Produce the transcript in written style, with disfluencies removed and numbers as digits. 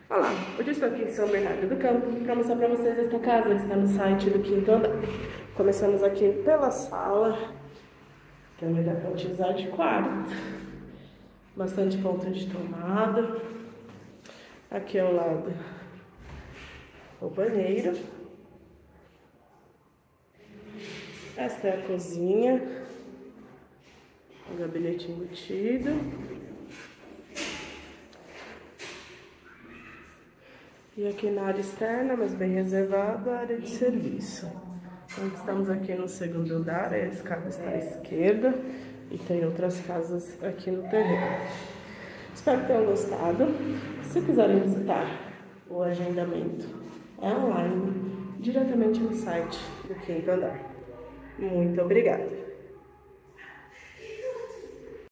Olá, hoje eu estou aqui em São Bernardo do Campo para mostrar para vocês esta casa que está no site do 5º andar. Começamos aqui pela sala, que também dá para utilizar de quarto. Bastante ponto de tomada. Aqui ao lado o banheiro. Esta é a cozinha, o gabinete embutido. E aqui na área externa, mas bem reservada, a área de serviço. Então, estamos aqui no 2º andar, a escada está à esquerda e tem outras casas aqui no terreno. Espero que tenham gostado. Se quiserem visitar, o agendamento é online, diretamente no site do 5º andar. Muito obrigada!